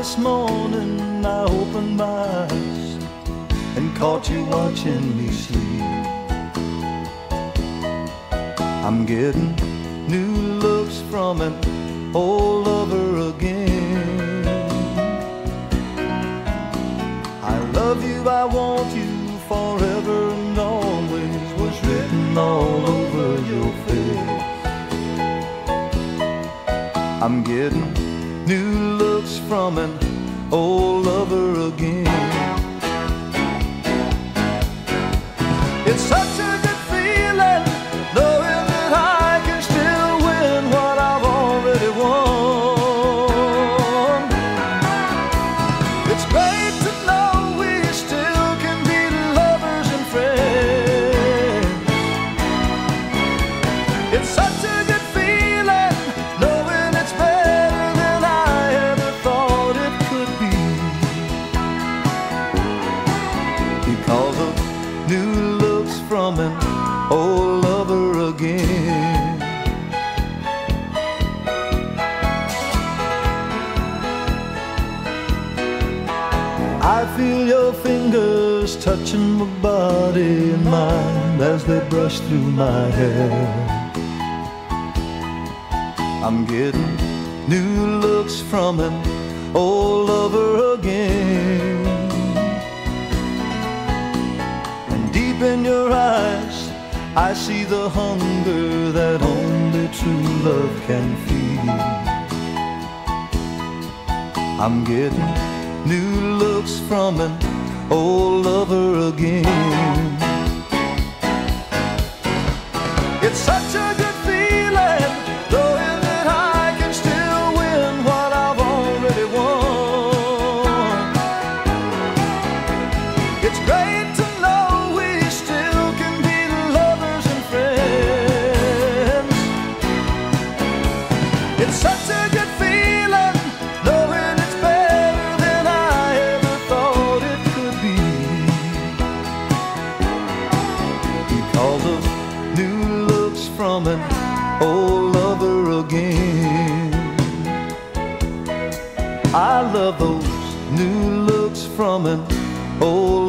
this morning I opened my eyes and caught you watching me sleep. I'm getting new looks from an old lover again. I love you, I want you forever and always was written all over your face. I'm getting new looks from an old lover again. It's such a good feeling knowing that I can still win what I've already won. It's great to know we still can be lovers and friends. It's such a good feeling knowing it's better than I ever thought it could be. Because of new looks from an old lover again. I feel your fingers touching my body and mind as they brush through my hair. I'm getting new looks from an old lover again. And deep in your eyes I see the hunger that only true love can feed. I'm getting new looks from an old lover again. It's such a good feeling knowing that I can still win what I've already won. It's great to know we still can be lovers and friends. It's such a good feeling knowing it's better than I ever thought it could be. Because of new looks from an old lover again. I love those new looks from an old